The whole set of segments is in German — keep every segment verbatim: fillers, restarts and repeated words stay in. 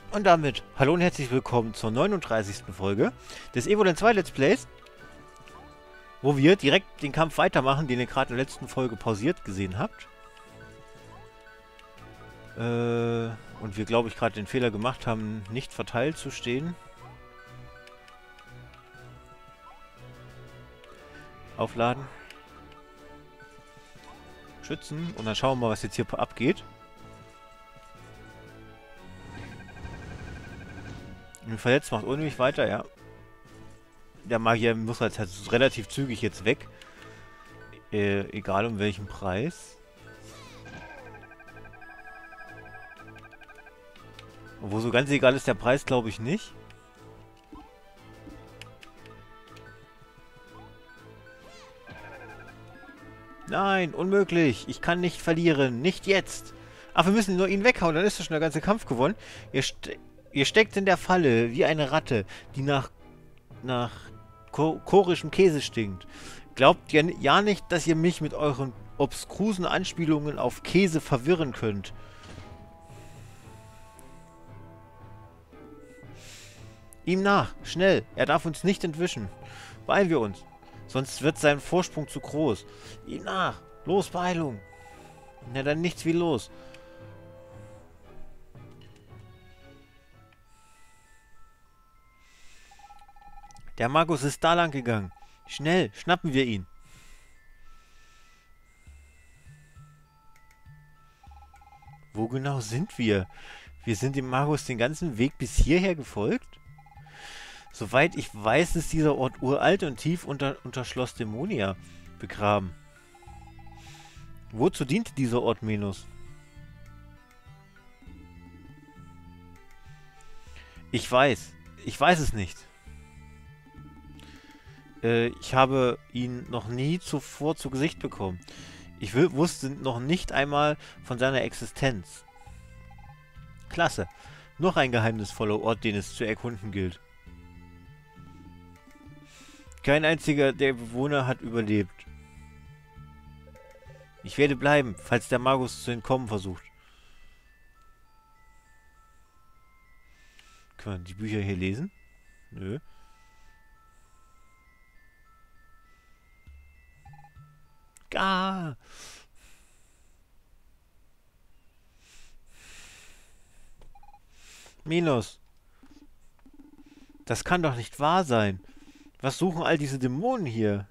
Und damit hallo und herzlich willkommen zur neununddreißigsten Folge des Evoland zwei Let's Plays, wo wir direkt den Kampf weitermachen, den ihr gerade in der letzten Folge pausiert gesehen habt. Äh, und wir, glaube ich, gerade den Fehler gemacht haben, nicht verteilt zu stehen. Aufladen. Schützen. Und dann schauen wir mal, was jetzt hier abgeht. Verletzt macht unheimlich weiter, ja. Der Magier muss halt, halt relativ zügig jetzt weg. Äh, egal um welchen Preis. Obwohl so ganz egal ist der Preis, glaube ich nicht. Nein, unmöglich. Ich kann nicht verlieren. Nicht jetzt. Ach, wir müssen nur ihn weghauen, dann ist doch schon der ganze Kampf gewonnen. Ihr, ste ihr steckt in der Falle, wie eine Ratte, die nach, nach ko chorischem Käse stinkt. Glaubt ihr ja nicht, dass ihr mich mit euren obskrusen Anspielungen auf Käse verwirren könnt. Ihm nach, schnell. Er darf uns nicht entwischen. Beeilen wir uns. Sonst wird sein Vorsprung zu groß. Ihm nach. Los, Beeilung. Na dann nichts wie los. Der Magus ist da lang gegangen. Schnell, schnappen wir ihn. Wo genau sind wir? Wir sind dem Magus den ganzen Weg bis hierher gefolgt? Soweit ich weiß, ist dieser Ort uralt und tief unter, unter Schloss Dämonia begraben. Wozu diente dieser Ort Menos? Ich weiß. Ich weiß es nicht. Äh, ich habe ihn noch nie zuvor zu Gesicht bekommen. Ich wusste noch nicht einmal von seiner Existenz. Klasse. Noch ein geheimnisvoller Ort, den es zu erkunden gilt. Kein einziger der Bewohner hat überlebt. Ich werde bleiben, falls der Magus zu entkommen versucht. Können wir die Bücher hier lesen? Nö. Ah! Minos. Das kann doch nicht wahr sein. Was suchen all diese Dämonen hier?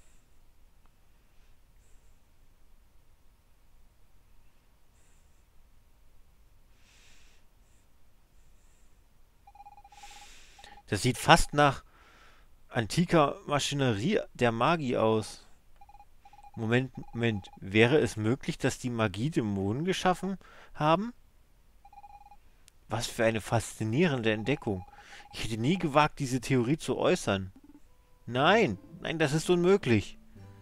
Das sieht fast nach antiker Maschinerie der Magie aus. Moment, Moment. Wäre es möglich, dass die Magie Dämonen geschaffen haben? Was für eine faszinierende Entdeckung. Ich hätte nie gewagt, diese Theorie zu äußern. Nein, nein, das ist unmöglich.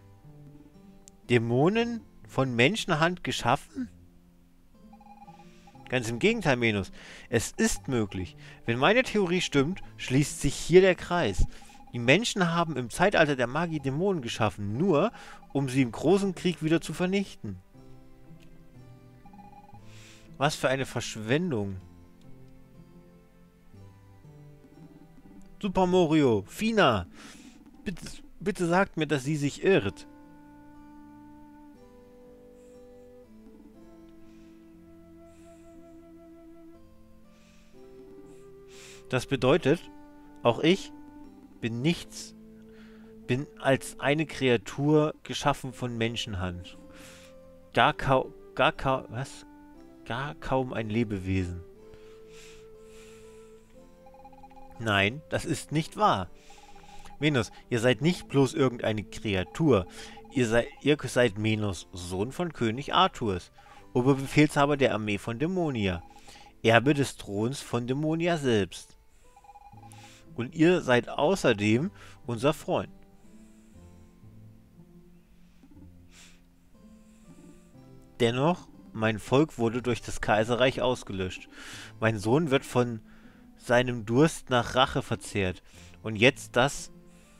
Dämonen von Menschenhand geschaffen? Ganz im Gegenteil, Menos. Es ist möglich. Wenn meine Theorie stimmt, schließt sich hier der Kreis. Die Menschen haben im Zeitalter der Magie Dämonen geschaffen, nur um sie im großen Krieg wieder zu vernichten. Was für eine Verschwendung. Super Mario, Fina, bitte, bitte sagt mir, dass sie sich irrt. Das bedeutet, auch ich bin nichts, bin als eine Kreatur geschaffen von Menschenhand. Gar kaum, gar kaum, was? Gar kaum ein Lebewesen. Nein, das ist nicht wahr. Menos, ihr seid nicht bloß irgendeine Kreatur. Ihr seid, ihr seid Menos, Sohn von König Arthurs, Oberbefehlshaber der Armee von Dämonia, Erbe des Throns von Dämonia selbst. Und ihr seid außerdem unser Freund. Dennoch, mein Volk wurde durch das Kaiserreich ausgelöscht. Mein Sohn wird von seinem Durst nach Rache verzehrt. Und jetzt das...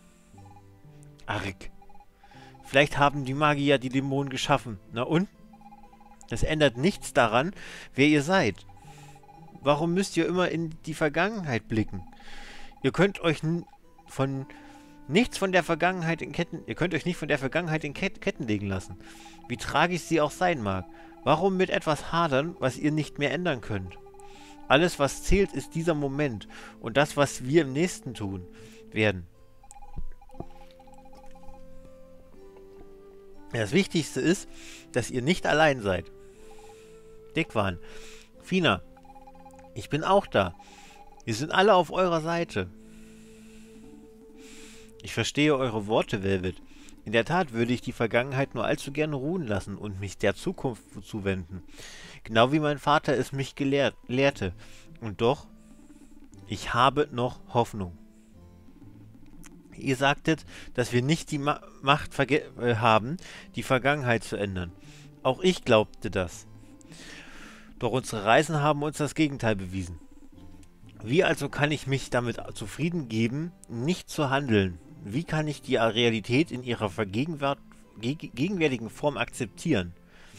Arg. Vielleicht haben die Magier die Dämonen geschaffen. Na und? Das ändert nichts daran, wer ihr seid. Warum müsst ihr immer in die Vergangenheit blicken? Ihr könnt euch von nichts von der Vergangenheit in Ketten, ihr könnt euch nicht von der Vergangenheit in Ket Ketten legen lassen. Wie tragisch sie auch sein mag. Warum mit etwas hadern, was ihr nicht mehr ändern könnt? Alles, was zählt, ist dieser Moment und das, was wir im nächsten tun werden. Das Wichtigste ist, dass ihr nicht allein seid. Dickwan, Fina, ich bin auch da. Wir sind alle auf eurer Seite. Ich verstehe eure Worte, Velvet. In der Tat würde ich die Vergangenheit nur allzu gerne ruhen lassen und mich der Zukunft zuwenden. Genau wie mein Vater es mich gelehrt, lehrte. Und doch, ich habe noch Hoffnung. Ihr sagtet, dass wir nicht die Ma Macht äh, haben, die Vergangenheit zu ändern. Auch ich glaubte das. Doch unsere Reisen haben uns das Gegenteil bewiesen. Wie also kann ich mich damit zufrieden geben, nicht zu handeln? Wie kann ich die Realität in ihrer gegenwärtigen Form akzeptieren?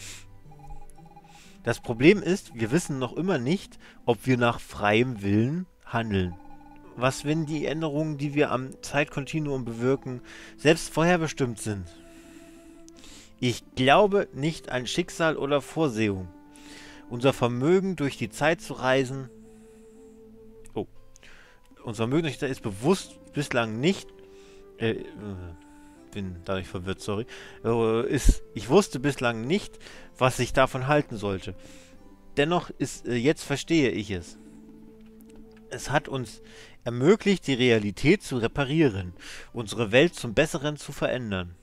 Das Problem ist, wir wissen noch immer nicht, ob wir nach freiem Willen handeln. Was, wenn die Änderungen, die wir am Zeitkontinuum bewirken, selbst vorherbestimmt sind? Ich glaube nicht an Schicksal oder Vorsehung. Unser Vermögen, durch die Zeit zu reisen... Oh. Unser Vermögen durch die Zeit ist bewusst bislang nicht... Äh, bin dadurch verwirrt, sorry. Äh, ist, ich wusste bislang nicht, was ich davon halten sollte. Dennoch ist, äh, jetzt verstehe ich es. Es hat uns ermöglicht, die Realität zu reparieren, unsere Welt zum Besseren zu verändern.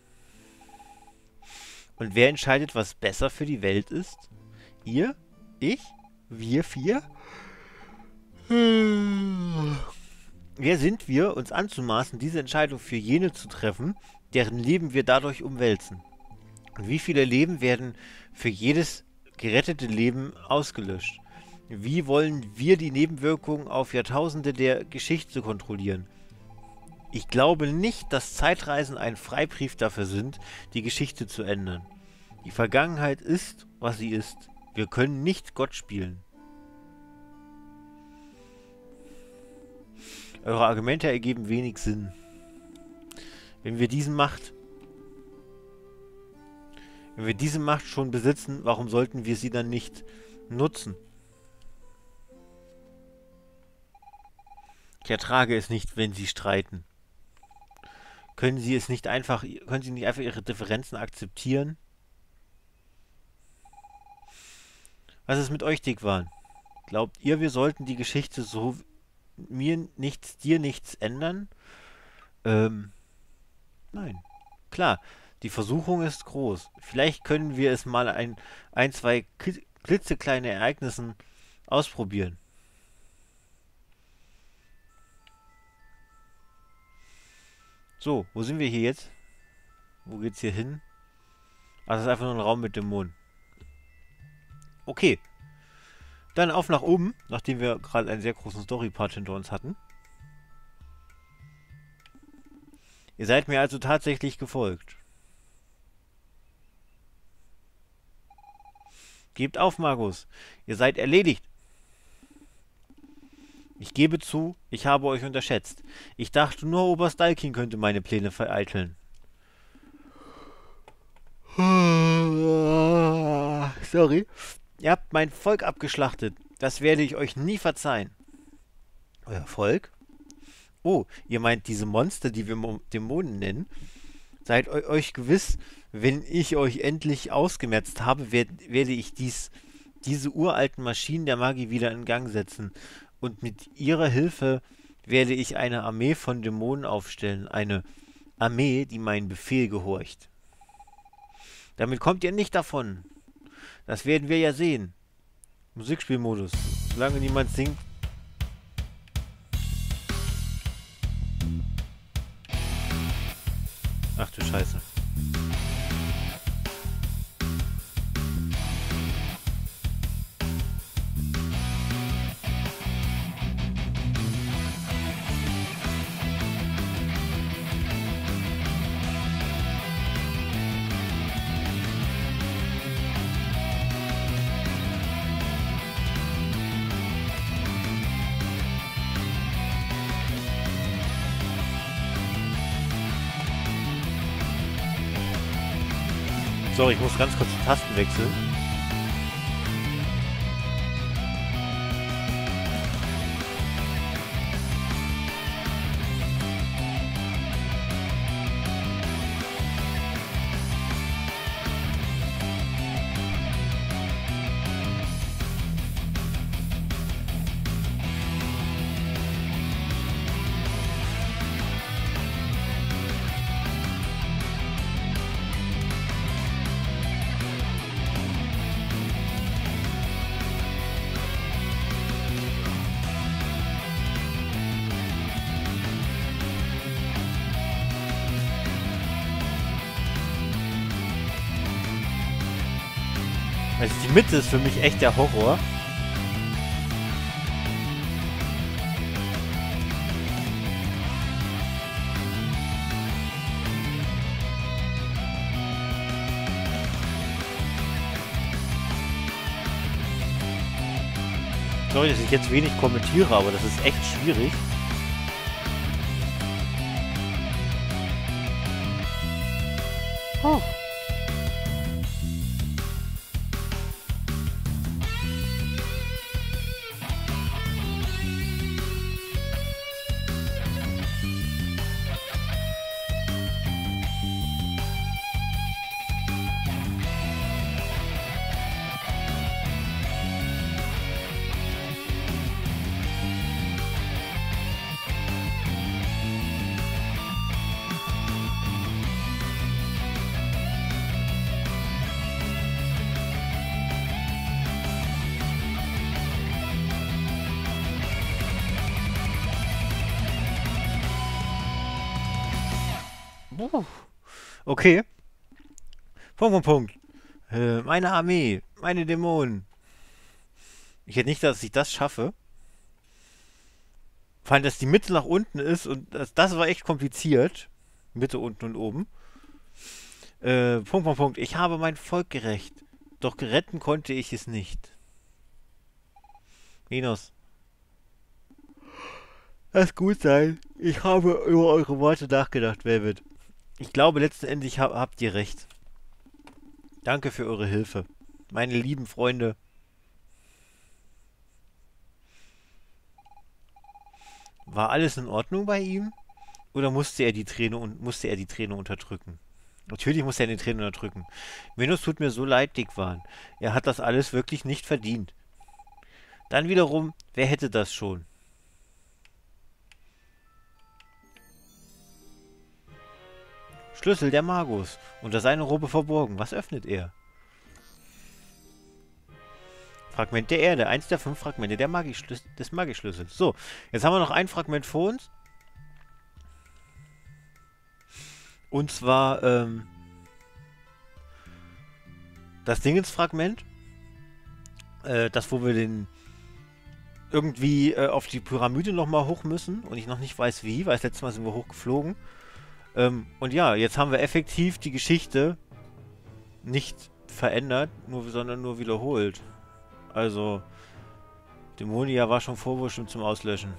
Und wer entscheidet, was besser für die Welt ist? Ihr? Ich? Wir vier? Hm. Wer sind wir, uns anzumaßen, diese Entscheidung für jene zu treffen, deren Leben wir dadurch umwälzen? Und wie viele Leben werden für jedes gerettete Leben ausgelöscht? Wie wollen wir die Nebenwirkungen auf Jahrtausende der Geschichte kontrollieren? Ich glaube nicht, dass Zeitreisen ein Freibrief dafür sind, die Geschichte zu ändern. Die Vergangenheit ist, was sie ist. Wir können nicht Gott spielen. Eure Argumente ergeben wenig Sinn. Wenn wir diesen Macht, wenn wir diese Macht schon besitzen, warum sollten wir sie dann nicht nutzen? Ich ertrage es nicht, wenn sie streiten. Können sie es nicht einfach, können sie nicht einfach ihre Differenzen akzeptieren? Was ist mit euch, Dickwan? Glaubt ihr, wir sollten die Geschichte so mir nichts, dir nichts ändern? Ähm, nein. Klar, die Versuchung ist groß. Vielleicht können wir es mal ein, ein zwei klitzekleine Ereignissen ausprobieren. So, wo sind wir hier jetzt? Wo geht's hier hin? Ah, das ist einfach nur ein Raum mit Dämonen. Okay. Dann auf nach oben, nachdem wir gerade einen sehr großen Story-Part hinter uns hatten. Ihr seid mir also tatsächlich gefolgt. Gebt auf, Magus. Ihr seid erledigt. Ich gebe zu, ich habe euch unterschätzt. Ich dachte nur, Oberst Dalkin könnte meine Pläne vereiteln. Sorry. Ihr habt mein Volk abgeschlachtet. Das werde ich euch nie verzeihen. Euer Volk? Oh, ihr meint diese Monster, die wir Dämonen nennen? Seid eu euch gewiss, wenn ich euch endlich ausgemerzt habe, werd werde ich dies, diese uralten Maschinen der Magie wieder in Gang setzen. Und mit ihrer Hilfe werde ich eine Armee von Dämonen aufstellen. Eine Armee, die meinen Befehl gehorcht. Damit kommt ihr nicht davon. Das werden wir ja sehen. Musikspielmodus. Solange niemand singt. Ach du Scheiße. Sorry, ich muss ganz kurz die Tasten wechseln. Also die Mitte ist für mich echt der Horror. Sorry, dass ich jetzt wenig kommentiere, aber das ist echt schwierig. Oh. Uh, okay. Punkt, Punkt, Punkt. Äh, meine Armee, meine Dämonen. Ich hätte nicht, dass ich das schaffe. Vor allem, dass die Mitte nach unten ist und das, das war echt kompliziert. Mitte, unten und oben. Äh, Punkt, Punkt, Punkt. Ich habe mein Volk gerecht. Doch retten konnte ich es nicht. Minus. Lass gut sein. Ich habe über eure Worte nachgedacht, Velvet. Ich glaube, letzten Endes hab, habt ihr recht. Danke für eure Hilfe. Meine lieben Freunde. War alles in Ordnung bei ihm? Oder musste er die Träne und musste er die Träne unterdrücken? Natürlich musste er die Träne unterdrücken. Venus tut mir so leid, Dickwan. Er hat das alles wirklich nicht verdient. Dann wiederum, wer hätte das schon? Schlüssel der Magus. Unter seiner Robe verborgen. Was öffnet er? Fragment der Erde. Eins der fünf Fragmente der Magischlüs des Magischlüssels. So, jetzt haben wir noch ein Fragment vor uns. Und zwar, ähm, das Dingensfragment. Äh, das, wo wir den irgendwie äh, auf die Pyramide nochmal hoch müssen. Und ich noch nicht weiß wie, weil das letzte Mal sind wir hochgeflogen. Ähm, und ja, jetzt haben wir effektiv die Geschichte nicht verändert, nur, sondern nur wiederholt. Also, Dämonia war schon vorbestimmt zum Auslöschen.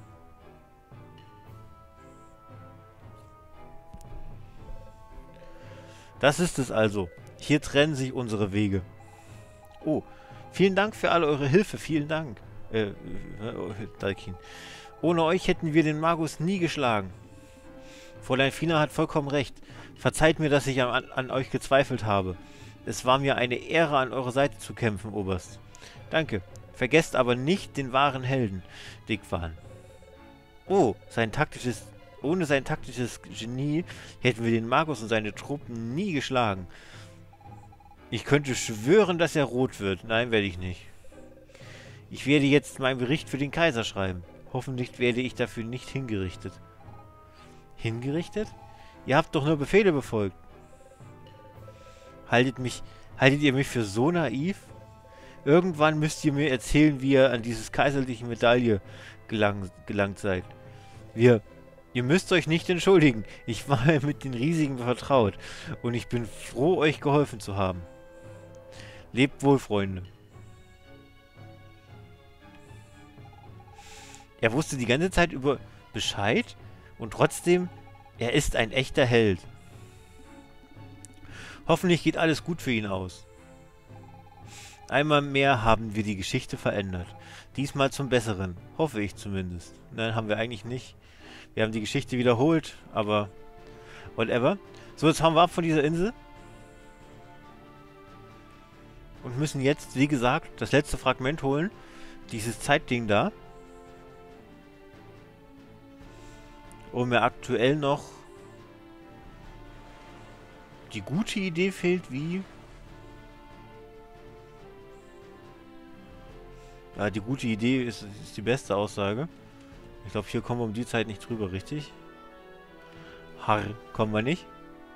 Das ist es also. Hier trennen sich unsere Wege. Oh, vielen Dank für alle eure Hilfe. Vielen Dank. Äh, äh Dalkin. Ohne euch hätten wir den Magus nie geschlagen. Fräulein Fina hat vollkommen recht. Verzeiht mir, dass ich an, an euch gezweifelt habe. Es war mir eine Ehre, an eurer Seite zu kämpfen, Oberst. Danke. Vergesst aber nicht den wahren Helden, Dickwan. Oh, sein taktisches... Ohne sein taktisches Genie hätten wir den Magus und seine Truppen nie geschlagen. Ich könnte schwören, dass er rot wird. Nein, werde ich nicht. Ich werde jetzt meinen Bericht für den Kaiser schreiben. Hoffentlich werde ich dafür nicht hingerichtet. Hingerichtet? Ihr habt doch nur Befehle befolgt. Haltet mich, haltet ihr mich für so naiv? Irgendwann müsst ihr mir erzählen, wie ihr an dieses kaiserliche Medaille gelang, gelangt seid. Wir... Ihr müsst euch nicht entschuldigen. Ich war mit den Riesigen vertraut. Und ich bin froh, euch geholfen zu haben. Lebt wohl, Freunde. Er wusste die ganze Zeit über Bescheid. Und trotzdem, er ist ein echter Held. Hoffentlich geht alles gut für ihn aus. Einmal mehr haben wir die Geschichte verändert. Diesmal zum Besseren. Hoffe ich zumindest. Nein, haben wir eigentlich nicht. Wir haben die Geschichte wiederholt, aber whatever. So, jetzt hauen wir ab von dieser Insel. Und müssen jetzt, wie gesagt, das letzte Fragment holen. Dieses Zeitding da. Und mir aktuell noch die gute Idee fehlt, wie... Ja, die gute Idee ist, ist die beste Aussage. Ich glaube, hier kommen wir um die Zeit nicht drüber, richtig? Harr, kommen wir nicht.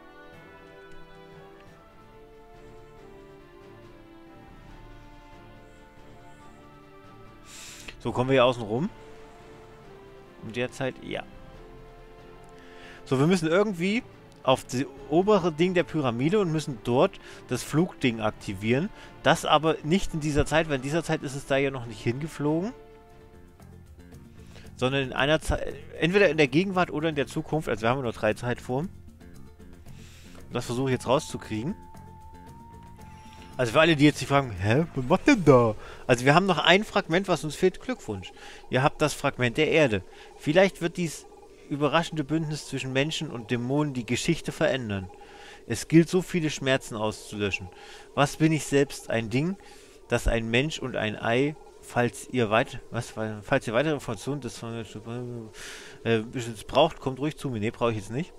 So, kommen wir hier außen rum. Um der Zeit, ja. So, wir müssen irgendwie auf das obere Ding der Pyramide und müssen dort das Flugding aktivieren. Das aber nicht in dieser Zeit, weil in dieser Zeit ist es da ja noch nicht hingeflogen. Sondern in einer Zeit, entweder in der Gegenwart oder in der Zukunft. Also wir haben nur drei Zeitformen. Das versuche ich jetzt rauszukriegen. Also für alle, die jetzt sich fragen, hä, was macht denn da? Also wir haben noch ein Fragment, was uns fehlt. Glückwunsch. Ihr habt das Fragment der Erde. Vielleicht wird dies überraschende Bündnis zwischen Menschen und Dämonen die Geschichte verändern. Es gilt, so viele Schmerzen auszulöschen. Was bin ich selbst? Ein Ding, das ein Mensch und ein Ei, falls ihr weit, was, falls ihr weitere Informationen des äh, braucht, kommt ruhig zu mir. Ne, brauche ich jetzt nicht.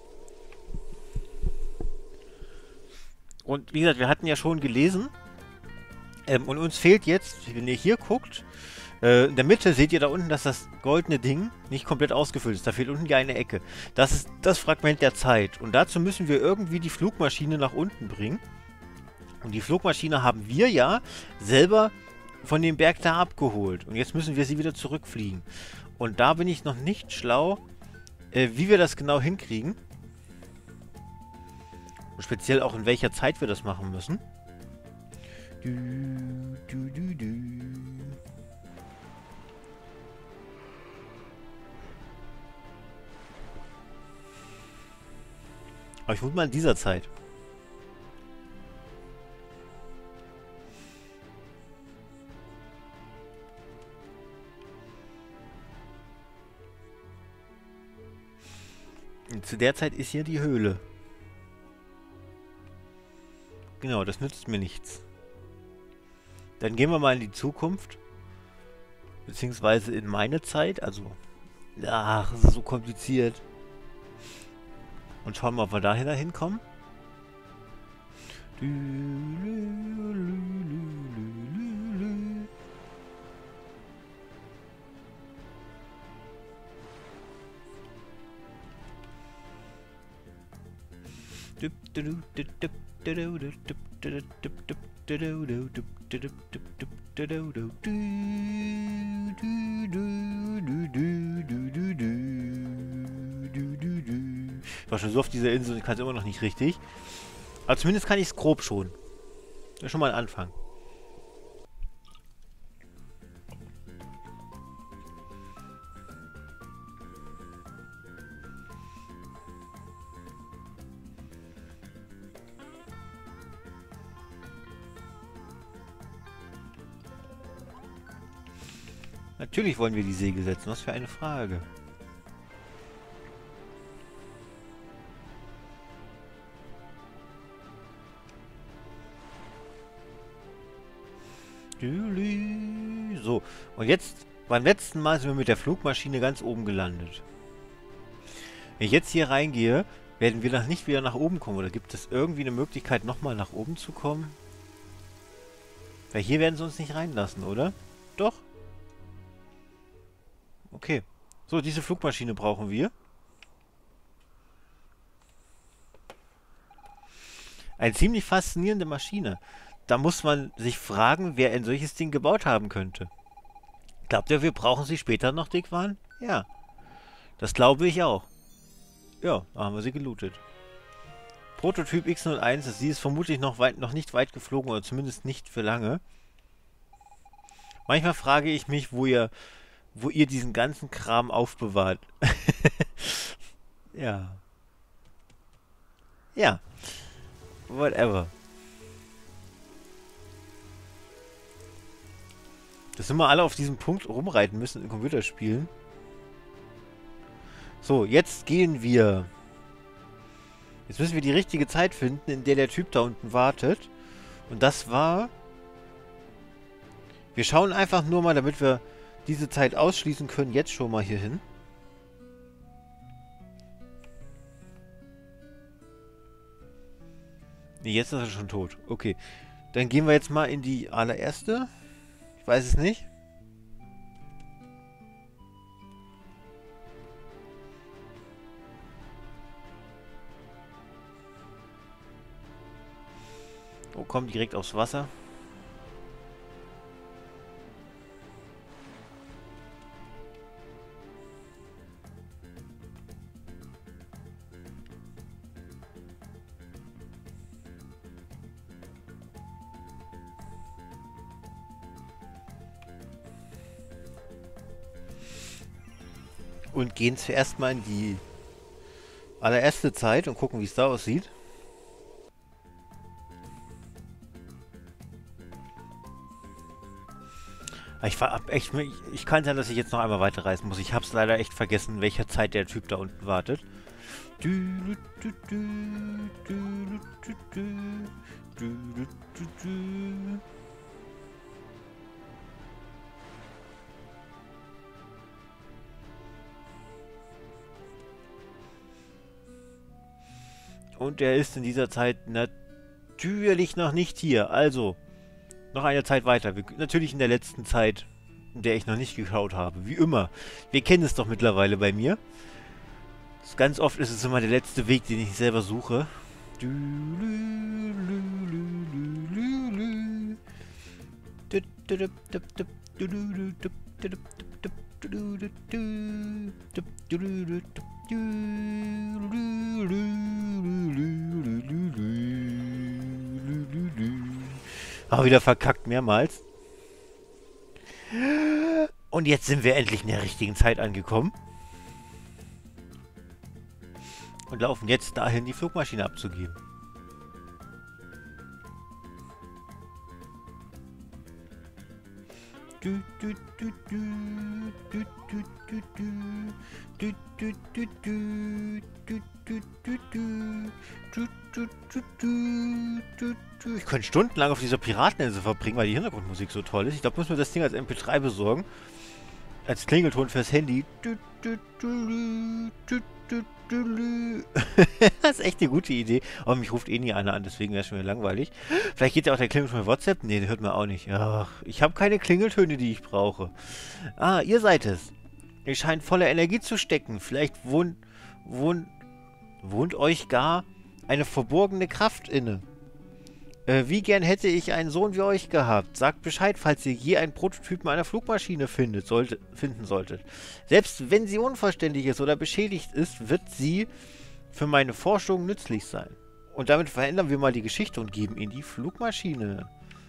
Und wie gesagt, wir hatten ja schon gelesen, ähm, und uns fehlt jetzt, wenn ihr hier guckt, äh, in der Mitte seht ihr da unten, dass das goldene Ding nicht komplett ausgefüllt ist. Da fehlt unten ja eine Ecke. Das ist das Fragment der Zeit. Und dazu müssen wir irgendwie die Flugmaschine nach unten bringen. Und die Flugmaschine haben wir ja selber von dem Berg da abgeholt. Und jetzt müssen wir sie wieder zurückfliegen. Und da bin ich noch nicht schlau, äh, wie wir das genau hinkriegen. Und speziell auch in welcher Zeit wir das machen müssen. Du, du, du, du. Aber ich muss mal in dieser Zeit. Und zu der Zeit ist hier die Höhle. Genau, das nützt mir nichts. Dann gehen wir mal in die Zukunft. Beziehungsweise in meine Zeit. Also, ach, das ist so kompliziert. Und schauen wir, ob wir dahin hinkommen. Ich war schon so auf dieser Insel und ich kann es immer noch nicht richtig. Aber zumindest kann ich es grob schon. Das ist schon mal ein Anfang. Natürlich wollen wir die Segel setzen. Was für eine Frage. So, und jetzt, beim letzten Mal sind wir mit der Flugmaschine ganz oben gelandet. Wenn ich jetzt hier reingehe, werden wir noch nicht wieder nach oben kommen. Oder gibt es irgendwie eine Möglichkeit, nochmal nach oben zu kommen? Weil hier werden sie uns nicht reinlassen, oder? Doch. Okay. So, diese Flugmaschine brauchen wir. Eine ziemlich faszinierende Maschine. Da muss man sich fragen, wer ein solches Ding gebaut haben könnte. Glaubt ihr, wir brauchen sie später noch, Dickwan? Ja. Das glaube ich auch. Ja, da haben wir sie gelootet. Prototyp X null eins, sie ist vermutlich noch, weit, noch nicht weit geflogen, oder zumindest nicht für lange. Manchmal frage ich mich, wo ihr, wo ihr diesen ganzen Kram aufbewahrt. Ja. Ja. Whatever. Dass immer alle auf diesem Punkt rumreiten müssen in Computerspielen. So, jetzt gehen wir. Jetzt müssen wir die richtige Zeit finden, in der der Typ da unten wartet. Und das war... Wir schauen einfach nur mal, damit wir diese Zeit ausschließen können, jetzt schon mal hier hin. Ne, jetzt ist er schon tot. Okay. Dann gehen wir jetzt mal in die allererste. Ich weiß es nicht. Oh, komm direkt aufs Wasser. Und gehen zuerst mal in die allererste Zeit und gucken, wie es da aussieht. Ich, hab echt, ich, ich kann sein, dass ich jetzt noch einmal weiterreisen muss. Ich habe es leider echt vergessen, in welcher Zeit der Typ da unten wartet. Und er ist in dieser Zeit natürlich noch nicht hier. Also, noch eine Zeit weiter. Wir, natürlich in der letzten Zeit, in der ich noch nicht geschaut habe. Wie immer. Wir kennen es doch mittlerweile bei mir. Das, ganz oft ist es immer der letzte Weg, den ich selber suche. Aber wieder verkackt mehrmals. Und jetzt sind wir endlich in der richtigen Zeit angekommen. Und laufen jetzt dahin, die Flugmaschine abzugeben. Ich könnte stundenlang auf dieser Pirateninsel verbringen, weil die Hintergrundmusik so toll ist. Ich glaube, muss mir das Ding als M P drei besorgen. Als Klingelton fürs Handy. Das ist echt eine gute Idee. Aber mich ruft eh nie einer an, deswegen wäre es schon wieder langweilig. Vielleicht geht ja auch der Klingelton bei WhatsApp. Nee, den hört man auch nicht. Ach, ich habe keine Klingeltöne, die ich brauche. Ah, ihr seid es. Ihr scheint voller Energie zu stecken. Vielleicht wohnt, wohnt, wohnt euch gar eine verborgene Kraft inne. Äh, wie gern hätte ich einen Sohn wie euch gehabt. Sagt Bescheid, falls ihr je einen Prototypen einer Flugmaschine findet, sollte, finden solltet. Selbst wenn sie unvollständig ist oder beschädigt ist, wird sie für meine Forschung nützlich sein. Und damit verändern wir mal die Geschichte und geben ihnen die Flugmaschine.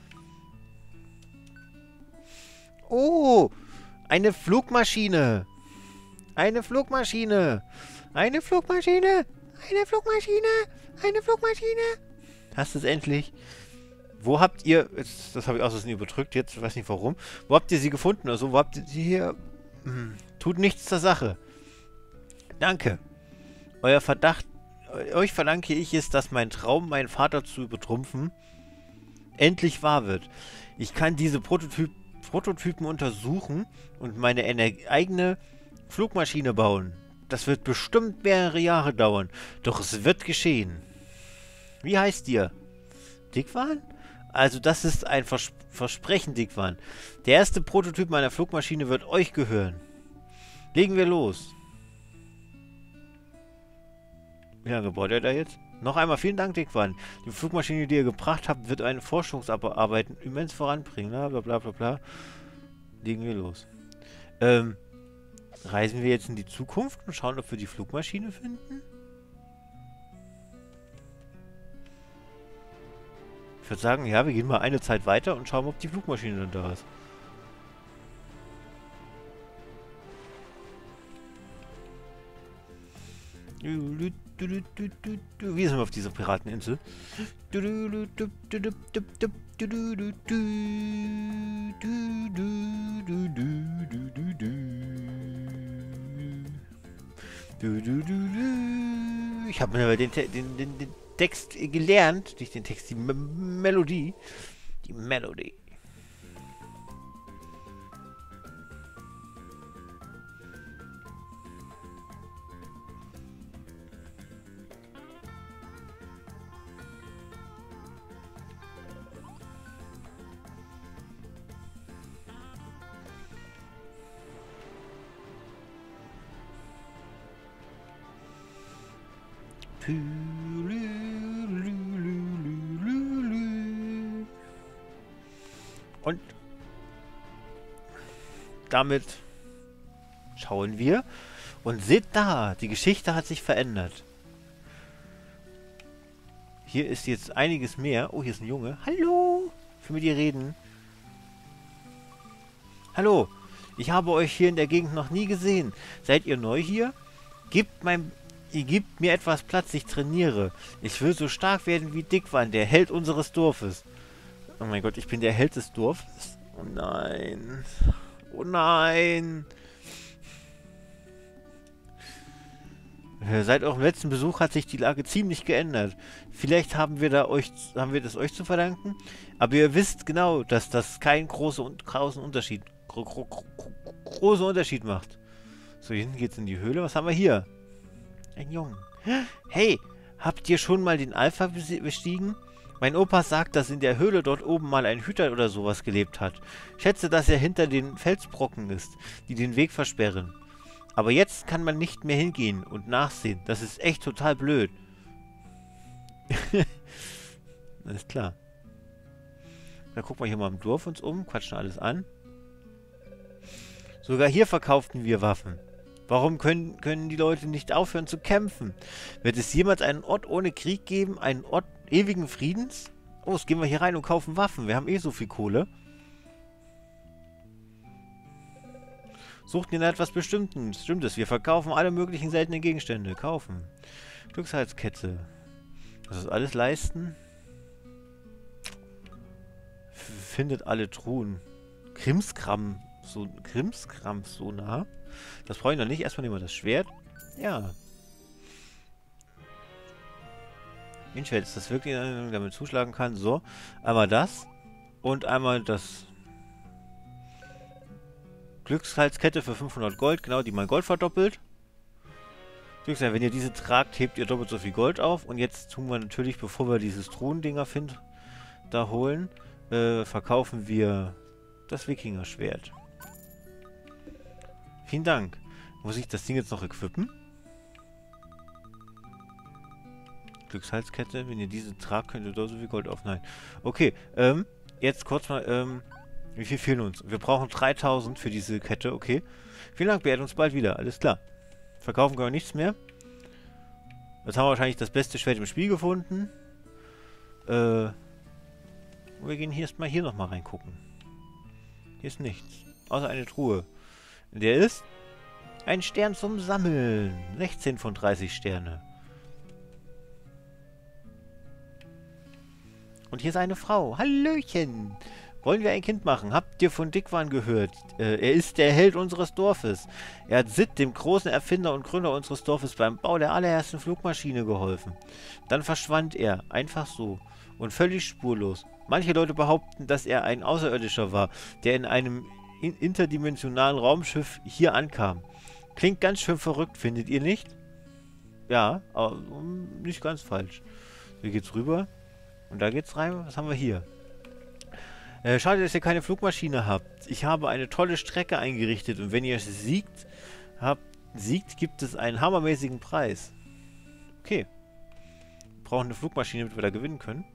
Oh, eine Flugmaschine. Eine Flugmaschine. Eine Flugmaschine. Eine Flugmaschine. Eine Flugmaschine. Hast du es endlich? Wo habt ihr... Jetzt, das habe ich aus Versehen überdrückt jetzt. Ich weiß nicht warum. Wo habt ihr sie gefunden? Also, wo habt ihr sie hier... Hm, tut nichts zur Sache. Danke. Euer Verdacht... Euch verdanke ich es, dass mein Traum, meinen Vater zu übertrumpfen, endlich wahr wird. Ich kann diese Prototyp Prototypen untersuchen und meine Ener eigene Flugmaschine bauen. Das wird bestimmt mehrere Jahre dauern. Doch es wird geschehen. Wie heißt ihr? Dickwan? Also das ist ein Vers Versprechen, Dickwan. Der erste Prototyp meiner Flugmaschine wird euch gehören. Legen wir los. Wie lange baut ihr da jetzt? Noch einmal vielen Dank, Dickwan. Die Flugmaschine, die ihr gebracht habt, wird eine Forschungsarbeiten immens voranbringen. Bla bla bla bla bla. Legen wir los. Ähm, reisen wir jetzt in die Zukunft und schauen, ob wir die Flugmaschine finden? Ich würde sagen, ja, wir gehen mal eine Zeit weiter und schauen, ob die Flugmaschine dann da ist. Wie sind wir auf dieser Pirateninsel? Ich habe mir den, den, den, den Text gelernt, nicht den Text, die M Melodie. Die Melodie. Und damit schauen wir und seht da, die Geschichte hat sich verändert. Hier ist jetzt einiges mehr. Oh, hier ist ein Junge. Hallo, ich will mit dir reden. Hallo, ich habe euch hier in der Gegend noch nie gesehen. Seid ihr neu hier? Gebt mein... Ihr gebt mir etwas Platz, ich trainiere. Ich will so stark werden wie Dickwan, der Held unseres Dorfes. Oh mein Gott, ich bin der Held des Dorfes? Oh nein. Oh nein. Seit eurem letzten Besuch hat sich die Lage ziemlich geändert. Vielleicht haben wir da euch, haben wir das euch zu verdanken. Aber ihr wisst genau, dass das keinen großen, großen Unterschied, gro gro gro großen Unterschied macht. So, hier hinten geht's in die Höhle. Was haben wir hier? Ein Jungen. Hey, habt ihr schon mal den Alpha bestiegen? Mein Opa sagt, dass in der Höhle dort oben mal ein Hüter oder sowas gelebt hat. Schätze, dass er hinter den Felsbrocken ist, die den Weg versperren. Aber jetzt kann man nicht mehr hingehen und nachsehen. Das ist echt total blöd. Alles klar. Dann gucken wir hier mal im Dorf uns um, quatschen alles an. Sogar hier verkauften wir Waffen. Warum können, können die Leute nicht aufhören zu kämpfen? Wird es jemals einen Ort ohne Krieg geben? Einen Ort ewigen Friedens? Oh, jetzt gehen wir hier rein und kaufen Waffen. Wir haben eh so viel Kohle. Sucht ihr nach etwas Bestimmtes? Bestimmtes. Wir verkaufen alle möglichen seltenen Gegenstände. Kaufen. Glückshalskette. Das ist alles leisten. Findet alle Truhen. Krimskram. So, Krimskram so nah. Das brauche ich noch nicht. Erstmal nehmen wir das Schwert. Ja. Inschwert ist das wirklich, damit zuschlagen kann. So. Einmal das. Und einmal das Glückshalskette für fünfhundert Gold. Genau, die mein Gold verdoppelt. Wenn ihr diese tragt, hebt ihr doppelt so viel Gold auf. Und jetzt tun wir natürlich, bevor wir dieses Truhendinger finden, da holen, äh, verkaufen wir das Wikinger-Schwert. Vielen Dank. Muss ich das Ding jetzt noch equippen? Glückshalskette. Wenn ihr diese tragt, könnt ihr da so viel Gold auf. Nein. Okay, ähm, jetzt kurz mal, ähm, wie viel fehlen uns? Wir brauchen dreitausend für diese Kette, okay. Vielen Dank, beehrt uns bald wieder. Alles klar. Verkaufen können wir nichts mehr. Jetzt haben wir wahrscheinlich das beste Schwert im Spiel gefunden. Äh, wir gehen hier erstmal hier nochmal reingucken. Hier ist nichts. Außer eine Truhe. Der ist ein Stern zum Sammeln. sechzehn von dreißig Sterne. Und hier ist eine Frau. Hallöchen. Wollen wir ein Kind machen? Habt ihr von Dickwan gehört? Äh, er ist der Held unseres Dorfes. Er hat Sid, dem großen Erfinder und Gründer unseres Dorfes, beim Bau der allerersten Flugmaschine geholfen. Dann verschwand er. Einfach so. Und völlig spurlos. Manche Leute behaupten, dass er ein Außerirdischer war, der in einem in interdimensionalen Raumschiff hier ankam. Klingt ganz schön verrückt, findet ihr nicht? Ja, aber nicht ganz falsch. Hier geht's rüber. Und da geht's rein. Was haben wir hier? Äh, schade, dass ihr keine Flugmaschine habt. Ich habe eine tolle Strecke eingerichtet und wenn ihr siegt, habt, siegt, gibt es einen hammermäßigen Preis. Okay. Wir brauchen eine Flugmaschine, damit wir da gewinnen können.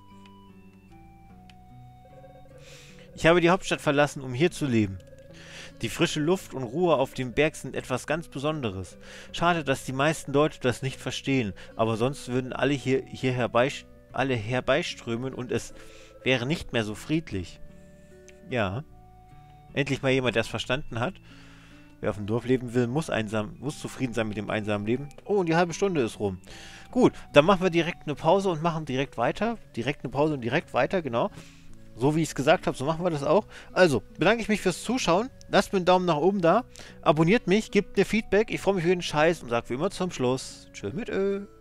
Ich habe die Hauptstadt verlassen, um hier zu leben. Die frische Luft und Ruhe auf dem Berg sind etwas ganz Besonderes. Schade, dass die meisten Leute das nicht verstehen, aber sonst würden alle hier, hier herbei, alle herbeiströmen und es wäre nicht mehr so friedlich. Ja. Endlich mal jemand, der es verstanden hat. Wer auf dem Dorf leben will, muss einsam, muss zufrieden sein mit dem einsamen Leben. Oh, und die halbe Stunde ist rum. Gut, dann machen wir direkt eine Pause und machen direkt weiter. Direkt eine Pause und direkt weiter, genau. So wie ich es gesagt habe, so machen wir das auch. Also, bedanke ich mich fürs Zuschauen. Lasst mir einen Daumen nach oben da. Abonniert mich, gebt mir Feedback. Ich freue mich für jeden Scheiß und sage wie immer zum Schluss. Tschö mit Ö.